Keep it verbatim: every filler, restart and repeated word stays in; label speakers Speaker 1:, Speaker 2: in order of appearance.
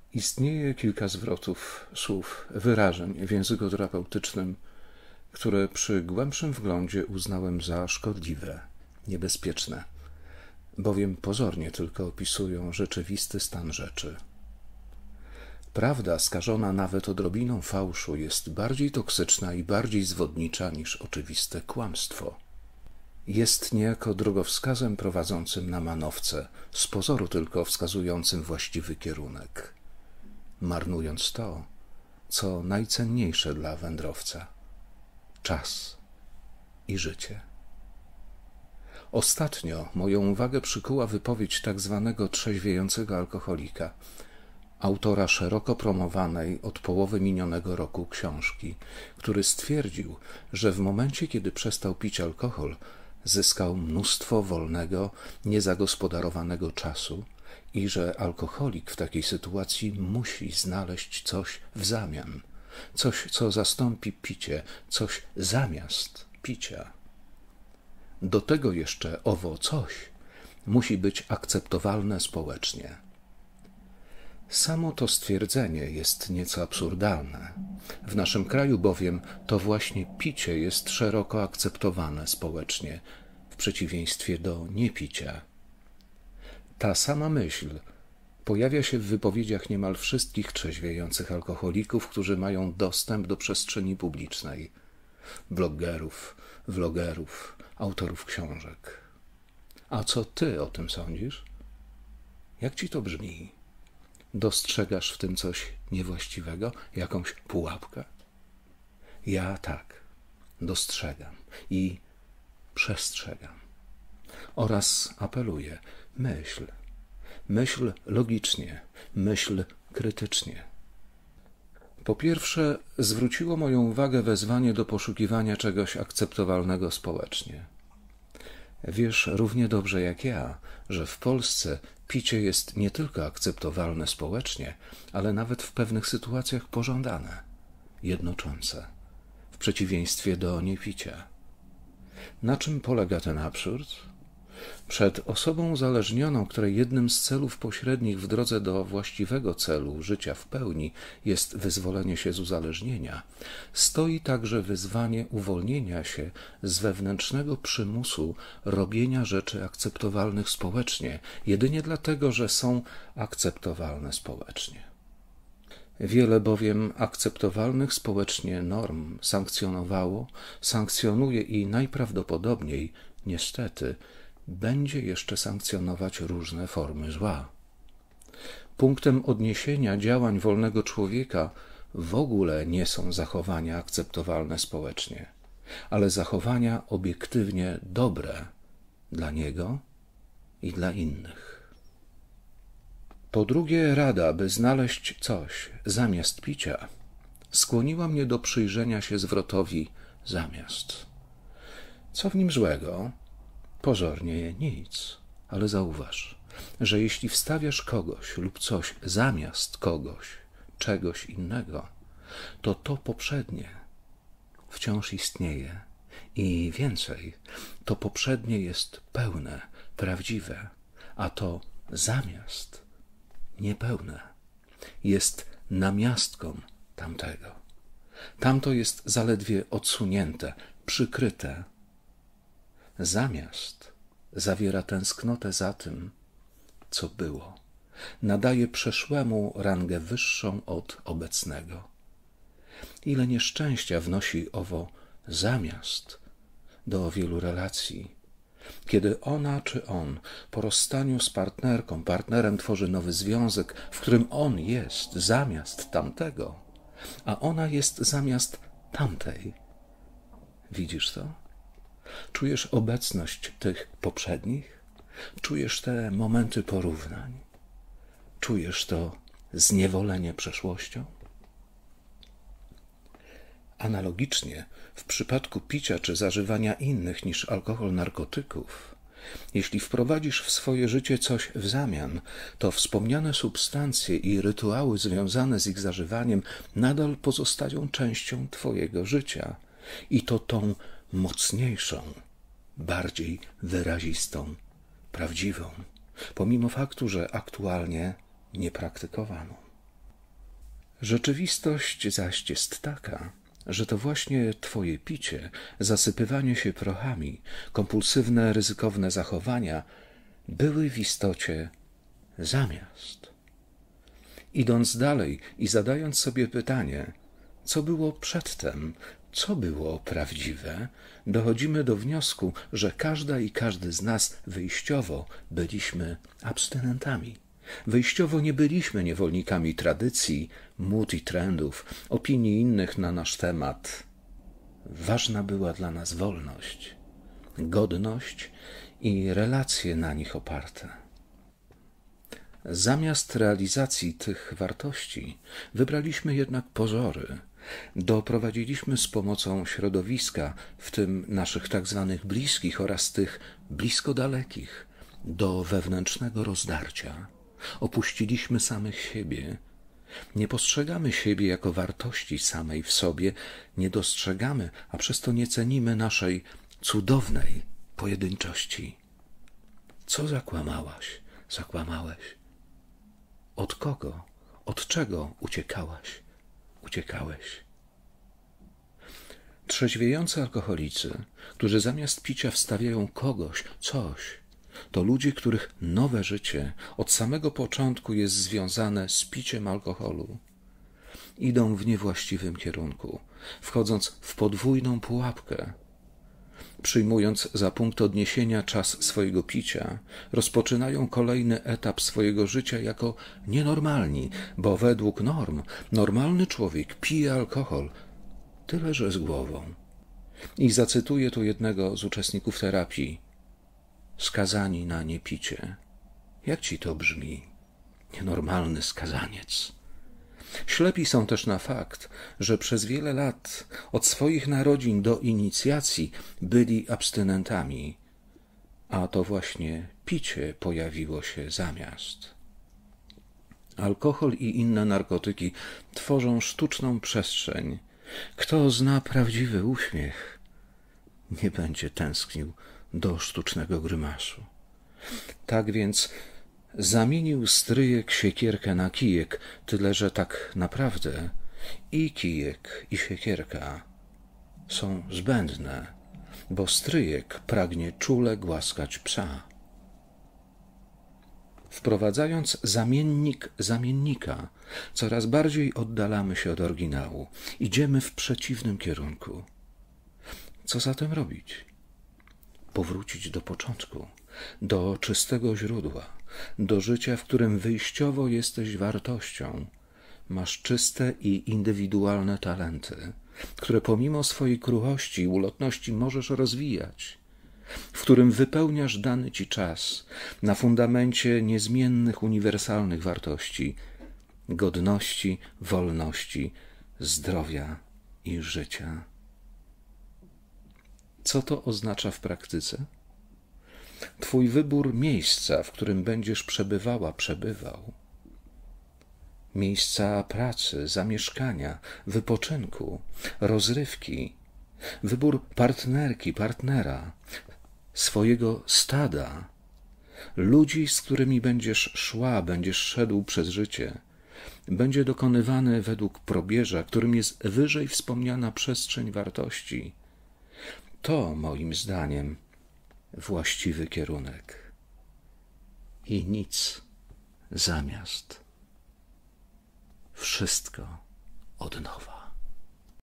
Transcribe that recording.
Speaker 1: Istnieje kilka zwrotów, słów, wyrażeń w języku terapeutycznym, które przy głębszym wglądzie uznałem za szkodliwe, niebezpieczne, bowiem pozornie tylko opisują rzeczywisty stan rzeczy. Prawda, skażona nawet odrobiną fałszu, jest bardziej toksyczna i bardziej zwodnicza niż oczywiste kłamstwo. Jest niejako drogowskazem prowadzącym na manowce, z pozoru tylko wskazującym właściwy kierunek, marnując to, co najcenniejsze dla wędrowca – czas i życie. Ostatnio moją uwagę przykuła wypowiedź tak zwanego trzeźwiejącego alkoholika, autora szeroko promowanej od połowy minionego roku książki, który stwierdził, że w momencie, kiedy przestał pić alkohol, zyskał mnóstwo wolnego, niezagospodarowanego czasu i że alkoholik w takiej sytuacji musi znaleźć coś w zamian, coś, co zastąpi picie, coś zamiast picia. Do tego jeszcze owo coś musi być akceptowalne społecznie. Samo to stwierdzenie jest nieco absurdalne. W naszym kraju bowiem to właśnie picie jest szeroko akceptowane społecznie, w przeciwieństwie do niepicia. Ta sama myśl pojawia się w wypowiedziach niemal wszystkich trzeźwiejących alkoholików, którzy mają dostęp do przestrzeni publicznej, blogerów, vlogerów, autorów książek. A co ty o tym sądzisz? Jak ci to brzmi? Dostrzegasz w tym coś niewłaściwego? Jakąś pułapkę? Ja tak, dostrzegam i przestrzegam. Oraz apeluję, myśl, myśl logicznie, myśl krytycznie. Po pierwsze, zwróciło moją uwagę wezwanie do poszukiwania czegoś akceptowalnego społecznie. Wiesz równie dobrze jak ja, że w Polsce picie jest nie tylko akceptowalne społecznie, ale nawet w pewnych sytuacjach pożądane, jednoczące, w przeciwieństwie do niepicia. Na czym polega ten absurd? Przed osobą uzależnioną, której jednym z celów pośrednich w drodze do właściwego celu życia w pełni jest wyzwolenie się z uzależnienia, stoi także wyzwanie uwolnienia się z wewnętrznego przymusu robienia rzeczy akceptowalnych społecznie, jedynie dlatego, że są akceptowalne społecznie. Wiele bowiem akceptowalnych społecznie norm sankcjonowało, sankcjonuje i najprawdopodobniej, niestety, będzie jeszcze sankcjonować różne formy zła. Punktem odniesienia działań wolnego człowieka w ogóle nie są zachowania akceptowalne społecznie, ale zachowania obiektywnie dobre dla niego i dla innych. Po drugie, rada, by znaleźć coś zamiast picia, skłoniła mnie do przyjrzenia się zwrotowi zamiast. Co w nim złego? Pozornie nic, ale zauważ, że jeśli wstawiasz kogoś lub coś zamiast kogoś, czegoś innego, to to poprzednie wciąż istnieje i więcej, to poprzednie jest pełne, prawdziwe, a to zamiast niepełne jest namiastką tamtego. Tamto jest zaledwie odsunięte, przykryte. Zamiast zawiera tęsknotę za tym, co było. Nadaje przeszłemu rangę wyższą od obecnego. Ile nieszczęścia wnosi owo zamiast do wielu relacji, kiedy ona czy on po rozstaniu z partnerką, partnerem tworzy nowy związek, w którym on jest zamiast tamtego, a ona jest zamiast tamtej. Widzisz to? Czujesz obecność tych poprzednich? Czujesz te momenty porównań? Czujesz to zniewolenie przeszłością? Analogicznie, w przypadku picia czy zażywania innych niż alkohol narkotyków, jeśli wprowadzisz w swoje życie coś w zamian, to wspomniane substancje i rytuały związane z ich zażywaniem nadal pozostają częścią twojego życia. I to tą mocniejszą, bardziej wyrazistą, prawdziwą, pomimo faktu, że aktualnie niepraktykowaną. Rzeczywistość zaś jest taka, że to właśnie twoje picie, zasypywanie się prochami, kompulsywne, ryzykowne zachowania były w istocie zamiast. Idąc dalej i zadając sobie pytanie, co było przedtem, co było prawdziwe, dochodzimy do wniosku, że każda i każdy z nas wyjściowo byliśmy abstynentami. Wyjściowo nie byliśmy niewolnikami tradycji, mód i trendów, opinii innych na nasz temat. Ważna była dla nas wolność, godność i relacje na nich oparte. Zamiast realizacji tych wartości wybraliśmy jednak pozory. Doprowadziliśmy z pomocą środowiska, w tym naszych tak zwanych bliskich oraz tych blisko dalekich, do wewnętrznego rozdarcia. Opuściliśmy samych siebie. Nie postrzegamy siebie jako wartości samej w sobie, nie dostrzegamy, a przez to nie cenimy naszej cudownej pojedynczości. Co zakłamałaś, zakłamałeś? Od kogo, od czego uciekałaś, uciekałeś? Trzeźwiejący alkoholicy, którzy zamiast picia wstawiają kogoś, coś, to ludzie, których nowe życie od samego początku jest związane z piciem alkoholu. Idą w niewłaściwym kierunku, wchodząc w podwójną pułapkę. Przyjmując za punkt odniesienia czas swojego picia, rozpoczynają kolejny etap swojego życia jako nienormalni, bo według norm normalny człowiek pije alkohol, tyle że z głową. I zacytuję tu jednego z uczestników terapii. Skazani na niepicie. Jak ci to brzmi? Nienormalny skazaniec. Ślepi są też na fakt, że przez wiele lat, od swoich narodzin do inicjacji, byli abstynentami, a to właśnie picie pojawiło się zamiast. Alkohol i inne narkotyki tworzą sztuczną przestrzeń. Kto zna prawdziwy uśmiech, nie będzie tęsknił do sztucznego grymasu. Tak więc zamienił stryjek siekierkę na kijek, tyle że tak naprawdę i kijek, i siekierka są zbędne, bo stryjek pragnie czule głaskać psa. Wprowadzając zamiennik zamiennika, coraz bardziej oddalamy się od oryginału. Idziemy w przeciwnym kierunku. Co zatem robić? Powrócić do początku, do czystego źródła, do życia, w którym wyjściowo jesteś wartością. Masz czyste i indywidualne talenty, które pomimo swojej kruchości i ulotności możesz rozwijać, w którym wypełniasz dany ci czas na fundamencie niezmiennych, uniwersalnych wartości godności, wolności, zdrowia i życia. Co to oznacza w praktyce? Twój wybór miejsca, w którym będziesz przebywała, przebywał. Miejsca pracy, zamieszkania, wypoczynku, rozrywki. Wybór partnerki, partnera, swojego stada. Ludzi, z którymi będziesz szła, będziesz szedł przez życie. Będzie dokonywany według probierza, którym jest wyżej wspomniana przestrzeń wartości. To, moim zdaniem, właściwy kierunek. I nic zamiast. Wszystko od nowa.